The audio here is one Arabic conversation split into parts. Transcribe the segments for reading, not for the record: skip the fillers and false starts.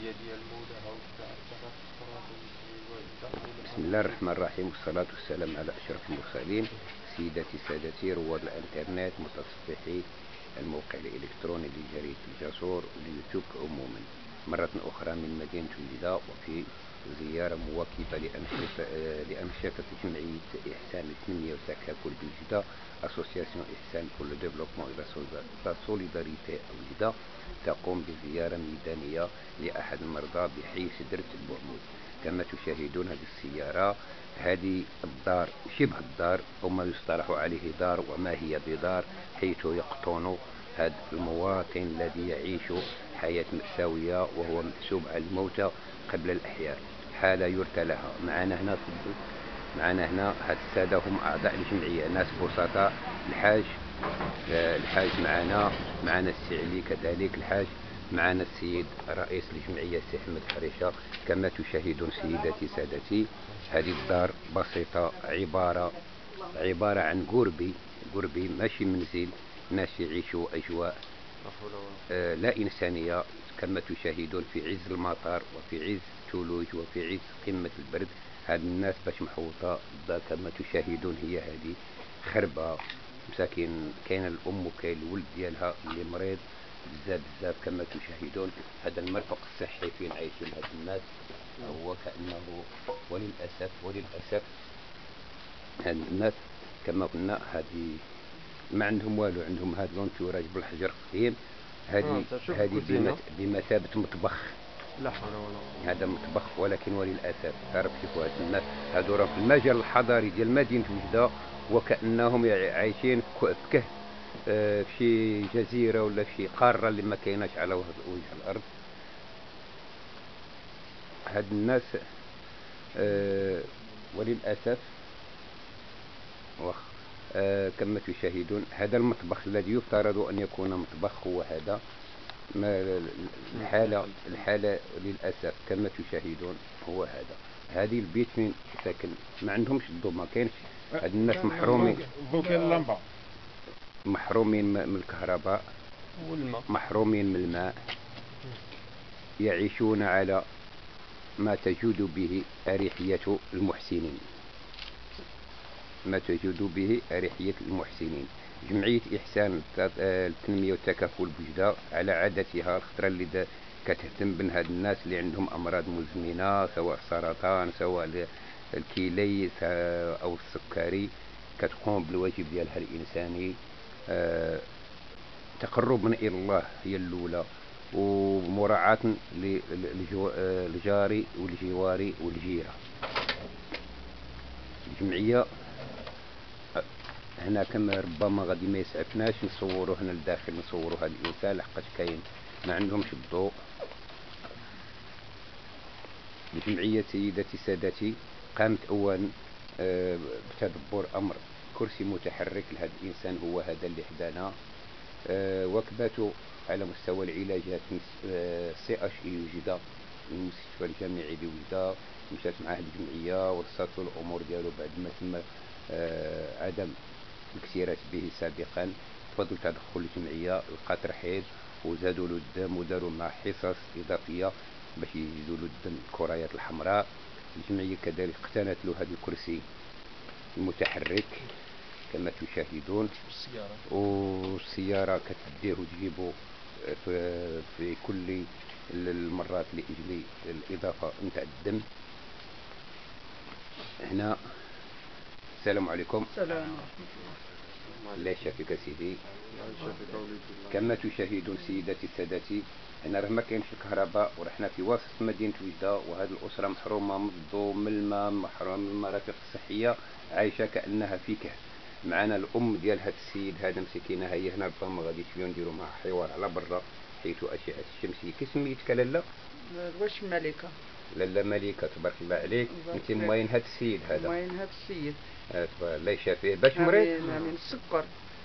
بسم الله الرحمن الرحيم، والصلاة والسلام على أشرف المرسلين. سيداتي سادتي رواد الانترنت، متصفحي الموقع الإلكتروني لجريدة الجسور واليوتيوب عموما، مرة أخرى من مدينة وجدة، وفي زيارة مواكبة لأنشطة جمعية إحسان التنمية والتكافل بوجدة، أسوسياسيون إحسان pour le développement et la solidarité وجدة، تقوم بزيارة ميدانية لأحد المرضى بحي سدرة البعمود. كما تشاهدون هذه السيارة، هذه الدار شبه الدار، أو ما يصطلح عليه دار، وما هي بدار، حيث يقطن هذا المواطن الذي يعيش حياة مأساوية وهو محسوب على الموتى قبل الأحياء، حالة يرثى لها. معنا هنا هاد السادة هم أعضاء الجمعية، ناس بسطاء. الحاج معنا السعلي كذلك الحاج، معنا السيد رئيس الجمعية سي أحمد حريشة. كما تشاهدون سيداتي سادتي، هذه الدار بسيطة، عبارة عن قربي ماشي منزل، ناس يعيشوا أجواء لا إنسانية. كما تشاهدون في عز المطر وفي عز الثلوج وفي عز قمة البرد، هاد الناس باش محوطة. كما تشاهدون هي هذه خربة مساكين، كاين الأم وكاين الولد ديالها اللي مريض بزاف. كما تشاهدون هذا المرفق الصحي فين عايشين هاد الناس، هو كأنه وللأسف هاد الناس كما قلنا هذه ما عندهم والو، عندهم هاد لونتوراج بالحجر قديم. هذه بمثابة مطبخ. لا حول ولا قوة. هذا مطبخ، ولكن وللأسف تعرف شوفوا هاد الناس هادو راه في المجال الحضاري ديال مدينة وجدة، وكأنهم عايشين في كهف في شي جزيرة ولا في شي قارة اللي ما كايناش على وجه الأرض. هاد الناس وللأسف كما تشاهدون هذا المطبخ الذي يفترض أن يكون مطبخ، هو هذا الحالة للأسف. كما تشاهدون هو هذا، هذه البيت فين ساكن، ما عندهمش الضوء، ما كاينش. هاد الناس محرومين من الكهرباء والماء، محرومين من الماء، يعيشون على ما تجود به أريحية المحسنين. جمعية إحسان التنمية والتكافل بوجدة على عادتها الخطرة اللي كتهتم بهاد الناس اللي عندهم أمراض مزمنة، سواء السرطان سواء الكلي أو السكري، كتقوم بالواجب ديالها الإنساني تقربا إلى الله هي الأولى، ومراعاة للجار والجوار والجيرة. الجمعية هنا كما ربما غادي ما يسعفناش نصوروا هنا الداخل، نصوروا هذا الإنسان لحقاش كاين ما عندهمش الضوء. الجمعية سيداتي سادتي قامت أولا بتدبر أمر كرسي متحرك لهذا الإنسان، هو هذا اللي حدانا. وكبته على مستوى العلاجات CHI وجدة، المستشفى الجامعي لوجدة، مشات معاه الجمعية ورصاتو الأمور ديالو بعد ما تم عدم الاكتراث به سابقا. تفضل تدخل الجمعية، لقى ترحيب وزادوا له الدم وداروا معه حصص إضافية باش يزيدوا له الدم، الكريات الحمراء. الجمعية كذلك اقتنت له هذا الكرسي المتحرك كما تشاهدون، والسيارة كتديه وتجيبه في كل المرات لأجل الإضافة نتاع الدم. هنا السلام عليكم. السلام. الله يشافيك سيدي. كما تشاهدون سيداتي سادتي، هنا راه ما كاينش الكهرباء، ورحنا في وسط مدينة وجدة، وهذه الأسرة محرومة من الضوء من الماء، محرومة من المرافق الصحية، عايشة كأنها في كهف. معنا الأم ديال هذا السيد هذا مسكينة، هي هنا ربما غادي شوية نديرو معها حوار على برا حيث أشعة الشمس. كسميتك لالا؟ واش ملكة؟ لالا ملكة، تبارك الله عليك. انت موين هذا السيد هذا؟ موين هذا السيد. الله يشافيه. باش مريض؟ من السكري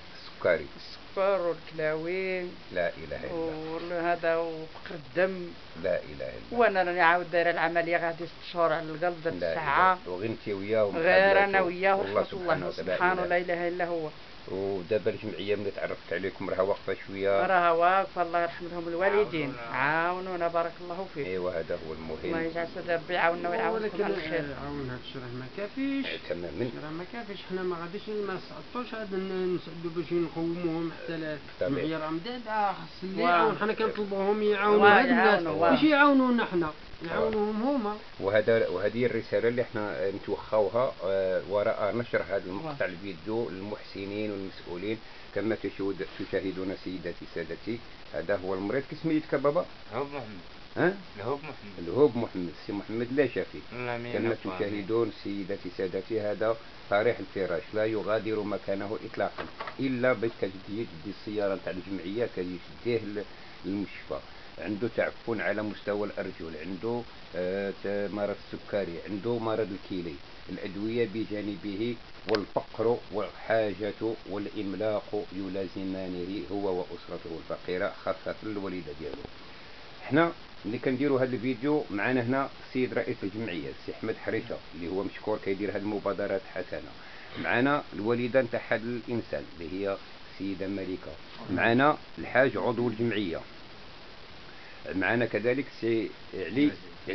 والكلاوي. لا اله الا الله. وهذا وفقر الدم. لا اله الا الله. وانا راني عاود دايره العمليه غادي 6 شهور على القلب درت الساعه. وغير انت وياه؟ غير انا وياه ورحمه الله سبحانه لا اله الا هو. ودابا الجمعيه ملي تعرفت عليكم راها واقفه شويه. راها واقفه، الله يرحم لهم الوالدين، عاونونا بارك الله فيك. ايوا هذا هو الله المهم. يجعل سيدي ربي يعاوننا ويعاونكم ولكن على الخير. عاون هاد الشيء راه ما كافيش. تماما. راه ما كافيش، حنا ما غاديش ما نسقطوش هاد نسعدوا باش نقوموهم حتى الجمعيه راه مدادة، خاص اللي يعاون. حنا كنطلبوهم يعاونوا هاد الناس ماشي يعاونونا حنا، يعاونوهم هما. وهذه الرساله اللي احنا نتوخاوها وراء نشر هذا المقطع الفيديو للمحسنين والمسؤولين. كما تشاهدون سيداتي سادتي، هذا هو المريض. كسميتك بابا؟ لهوب محمد. ها؟ لهوب محمد. لهوب محمد. سي محمد لا شافي. كما تشاهدون سيداتي سادتي، هذا طريح الفراش لا يغادر مكانه اطلاقا الا بالتجديد بالسياره تاع الجمعيه كيشديه للمشفى. عنده تعفن على مستوى الارجل، عنده مرض السكري، عنده مرض الكلى، الادويه بجانبه، والفقر والحاجه والاملاق يلازمانه هو واسرته الفقيره، خاصه الوالده ديالو. احنا اللي كنديروا هذا الفيديو معنا هنا السيد رئيس الجمعيه السي احمد حريشه اللي هو مشكور كيدير هذه المبادرات حسنه. معنا الوالده نتاع هذا الانسان اللي هي السيده ملكه. معنا الحاج عضو الجمعيه. معنا كذلك سي علي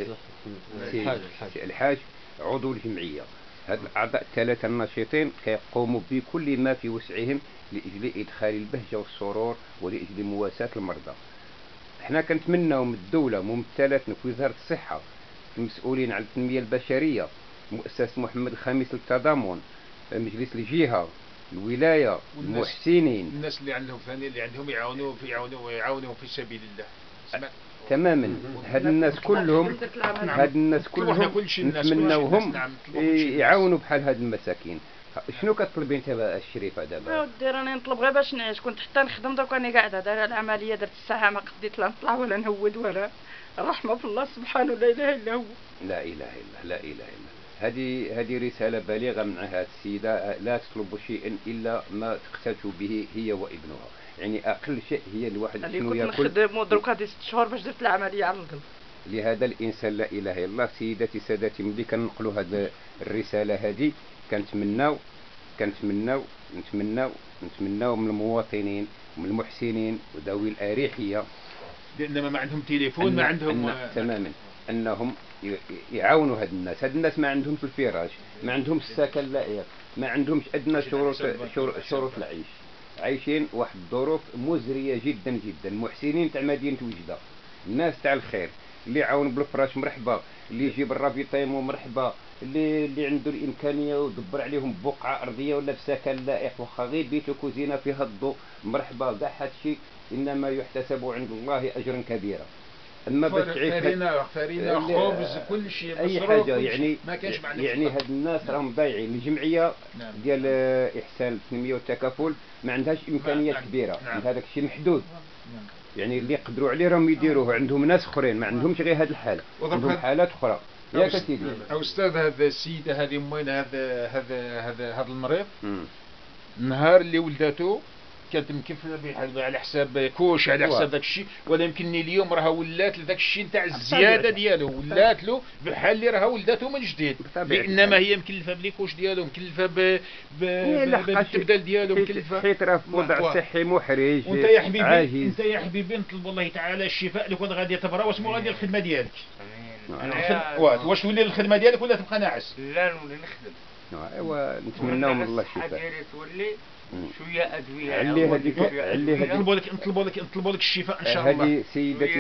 الحاج عضو الجمعيه. هاد الاعضاء الثلاثه الناشطين كيقوموا بكل ما في وسعهم لاجل ادخال البهجه والسرور ولاجل مواساه المرضى. احنا كنتمناو من الدوله ممثلة في وزاره الصحه، المسؤولين على التنميه البشريه، مؤسسه محمد الخامس للتضامن، مجلس الجهه، الولايه، المحسنين، الناس اللي عندهم فاني اللي عندهم يعاونوا في سبيل الله. تماما. هاد الناس كلهم نتمناوهم يعاونوا بحال هاد المساكين. شنو كتطلبي انت الشريفه دابا؟ ودي راني نطلب غير باش نعيش. كنت حتى نخدم دوك راني قاعده دايره العمليه، درت الساعه ما قديت لا نطلع ولا نهود ولا. الرحمه في الله سبحانه لا اله الا هو. لا اله الا لا اله الا. هذه رساله بالغه من هذه السيده. لا تطلب شيئا الا ما تقتات به هي وابنها. يعني اقل شيء هي الواحد شنو ياكل. كنت نخدم ودروك هذه 6 شهور باش درت العمليه على القلب. لهذا الانسان لا اله الا الله. سيداتي سادتي، ملي كنقلوا هذه الرساله هذه نتمناو من المواطنين ومن المحسنين وذوي الاريحيه، لان ما عندهم تليفون ما عندهم تماما انهم يعاونوا هاد الناس. هاد الناس ما عندهم في الفراش، ما عندهمش السكن اللائق، ما عندهمش ادنى شروط العيش، عايشين واحد الظروف مزريه جدا جدا. المحسنين تاع مدينه وجده، الناس تاع الخير، اللي يعاون بالفراش مرحبا، اللي يجيب الرافيطيمو مرحبا، اللي عنده الامكانيه ودبر عليهم بقعه ارضيه ولا في سكن لائق واخا غير بيت وكوزينه فيها الضوء مرحبا. كاع هادشي انما يحتسب عند الله اجرا كبيرا. اما باش تعيش فرينه خبز كل شيء اي حاجه يعني ما كانش يعني هاد الناس راهم ضايعين. الجمعيه ديال احسان التنميه والتكافل ما عندهاش امكانيات كبيره. هذاك الشيء محدود. يعني اللي يقدروا عليه راهم يديروه. عندهم ناس اخرين ما عندهمش غير هاد الحاله، عندهم حالات اخرى. ياك سيدي استاذ، هذا السيده هذه موين هذا المريض النهار اللي ولدته كانت مكفله على حساب كوش على حساب داك الشيء، ولا يمكنني اليوم راها ولات لذاك الشيء نتاع الزياده ديالو، ولات له بحال اللي راها ولدته من جديد. بانما هي مكلفه بالكوش ديالو، مكلفه بالتبدال ديالو، مكلفه حيت راه في وضع صحي محرج. وانت يا حبيبي انت يا حبيبي نطلب الله تعالى الشفاء لك، غادي تبرا واسمو غادي الخدمه ديالك. واش تولي الخدمه ديالك ولا تبقى ناعس؟ لا نولي نخدم. ايوا نتمناو من الله الشفاء. تولي شويه ادويه علي هذيك نطلبوا لك الشفاء ان شاء الله. هذه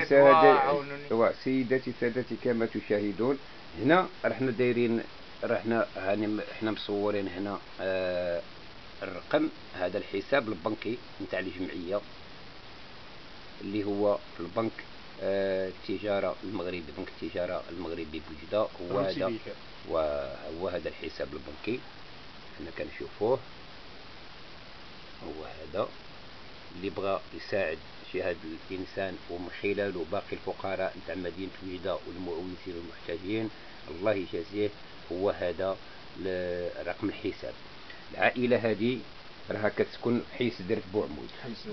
سيداتي سادتي كما تشاهدون هنا رحنا دايرين احنا مصورين هنا الرقم. هذا الحساب البنكي نتاع الجمعيه اللي هو البنك التجاره المغربي، بنك التجاره المغربي بوجده. وهذا الحساب البنكي حنا كنشوفوه. هو هذا اللي بغى يساعد شي هذا الانسان ومن خلاله باقي الفقراء نتاع مدينه وجده والمؤوسين والمحتاجين، الله يجازيه. هو هذا رقم الحساب. العائله هذه راها كتسكن في حي سدرت بوعمود.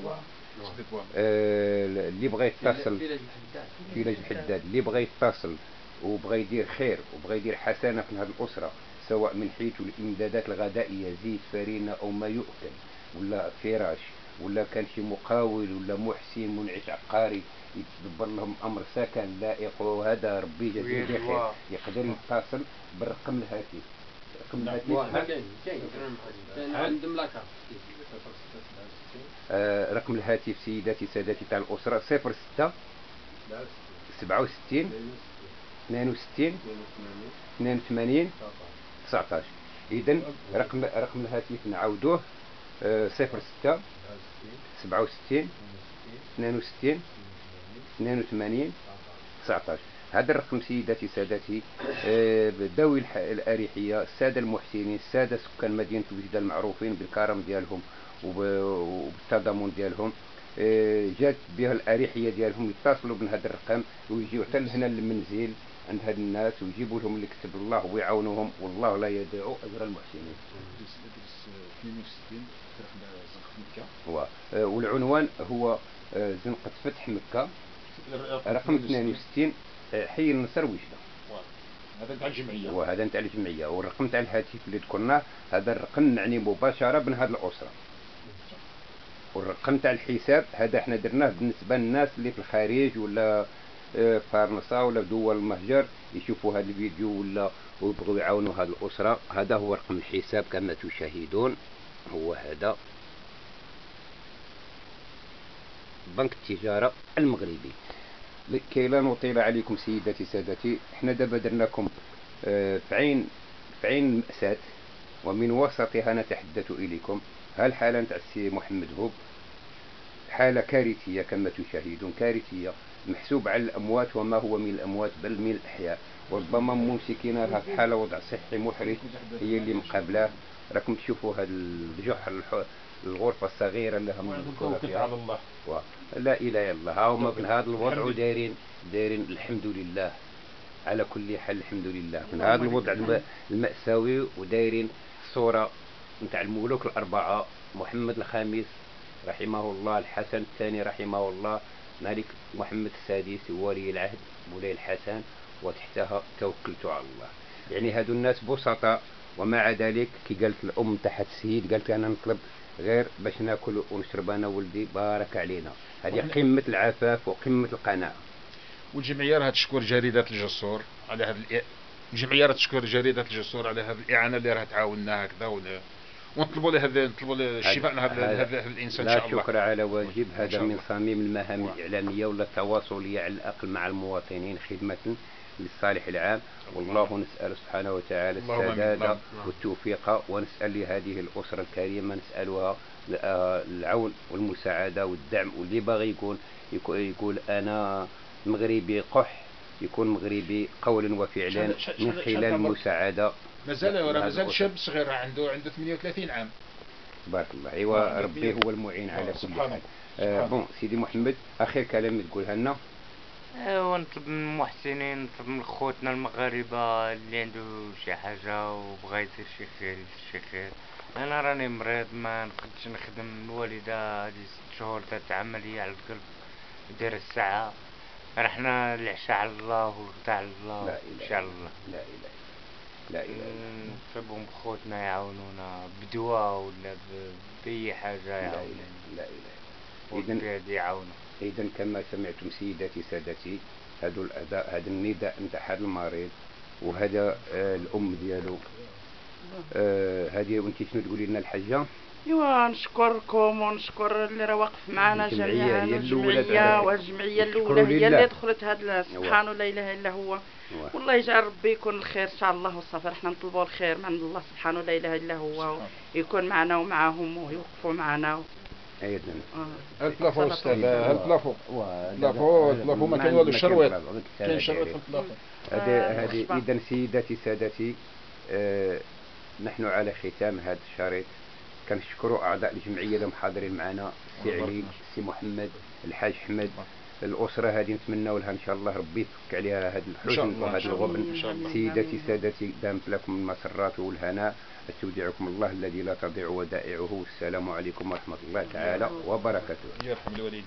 اللي بغى يتصل في فيلاج الحداد، اللي بغى يتصل وبغى يدير خير وبغى يدير حسنه في هذه الاسره، سواء من حيث الامدادات الغذائيه، زيت، فرينه او ما يؤكل، ولا فراش، ولا كان شي مقاول ولا محسن منعش عقاري يتدبر لهم امر سكن لائق، وهذا ربي يجازيه بخير يقدر يتصل بالرقم الهاتف. رقم الهاتف عندهم لاكارت. رقم الهاتف سيداتي سادتي تاع الاسره 06 67 62 82 19. اذا رقم الهاتف نعاودوه 06 67 62 82 19. هذا الرقم سيداتي سادتي ذوي الأريحية، السادة المحسنين، السادة سكان مدينة وجدة المعروفين بالكرم ديالهم وبالتضامن ديالهم، جات بها الأريحية ديالهم يتصلوا بهذا الرقم ويجيو حتى لهنا للمنزل عند هاد الناس ويجيبوا لهم اللي كتب الله ويعاونوهم، والله لا يضيع أجر المحسنين. والعنوان هو زنقة فتح مكة، رقم 62 حي النصر وجدة. هذا تاع الجمعية، وهذا تاع الجمعية. والرقم تاع الهاتف اللي ذكرناه هذا الرقم نعني مباشرة من هذه الأسرة. والرقم تاع الحساب هذا احنا درناه بالنسبة للناس اللي في الخارج ولا فرنسا ولا دول المهجر يشوفوا هذا الفيديو ولا ويبغوا يعاونوا هذه الأسرة. هذا هو رقم الحساب كما تشاهدون، هو هذا بنك التجارة المغربي. كي لا نطيل عليكم سيداتي سادتي، احنا دابا درناكم في عين المأساة ومن وسطها نتحدث إليكم. هالحالة تاع السي محمد هوب حالة كارثية كما تشاهدون، كارثية محسوب على الأموات وما هو من الأموات بل من الأحياء، وربما ممسكين لها في حالة وضع صحي محرج هي اللي مقابلاه. راكم تشوفوا هذا الجحر الغرفة الصغيرة اللي هم فيها. لا إله إلا الله. هما في هذا الوضع ودايرين الحمد لله على كل حال، الحمد لله من هذا الوضع المأساوي، ودايرين الصورة نتاع الملوك الأربعة، محمد الخامس رحمه الله، الحسن الثاني رحمه الله، ملك محمد السادس ولي العهد مولاي الحسن، وتحتها توكلت على الله. يعني هادو الناس بسطاء، ومع ذلك كي قالت الأم تحت السيد قالت أنا نطلب غير باش ناكل ونشرب انا ولدي بارك علينا. هذه قمة العفاف وقمة القناعة. والجمعية راها تشكر جريدة الجسور على هذا الجمعية راها تشكر جريدة الجسور على هذه الإعانة اللي راها تعاوننا هكذا، ونطلبوا له الشفاء هذا الإنسان إن شاء الله. لا شكر على واجب، هذا من صميم المهام الإعلامية ولا التواصلية على الأقل مع المواطنين خدمة للصالح العام. والله نسأل سبحانه وتعالى السداد والتوفيق، ونسأل لهذه الأسرة الكريمة نسألها العون والمساعدة والدعم، واللي باغي يقول أنا مغربي قح يكون مغربي قولا وفعلا من خلال المساعدة. مازال شاب صغير عنده 38 عام. بارك الله. ايوا ربي هو المعين على كل حال. بون سيدي محمد اخر كلام تقولها لنا. ونطلب من المحسنين، نطلب من خوتنا المغاربه اللي عنده شي حاجه وبغى يدير شي خير. انا راني مريض ما نقدش نخدم، الوالده هذه 6 شهور دارت عمليه على القلب دايره الساعه، رحنا العشاء على الله والغدا على الله ان شاء الله. لا اله لا اله. نطلبهم خوتنا يعاونونا بدواء ولا باي حاجه يعاونونا. لا اله. إذن كما سمعتم سيداتي سادتي، هذا النداء نتاع هذا المريض وهذا الأم ديالو. هذه وانت شنو تقولي لنا الحاجة؟ ايوا نشكركم ونشكر اللي راه واقف معنا جميعا، الجمعية والجمعية الأولى هي اللي دخلت هذا سبحانه لا إله إلا هو. والله يجعل ربي يكون الخير إن شاء الله والصافي. احنا نطلبوا الخير من الله سبحانه لا إله إلا هو، يكون معنا ومعهم ويوقفوا معنا. ايضا البلافو استاذ، البلافو ما كان والو الشرويط، كاين شرويط في البلافو. هذه اذا سيداتي سادتي، نحن على ختام هذا الشريط كنشكروا اعضاء الجمعيه اللي حاضرين معنا، السي علي، السي محمد، الحاج احمد. الاسره هذه نتمنوا لها ان شاء الله ربي يفك عليها هذا الحزن وهذا الغبن. سيداتي سادتي، دامت لكم المسرات والهناء، استودعكم الله الذي لا تضيع ودائعه. والسلام عليكم ورحمه الله تعالى وبركاته. يرحم الوالدين.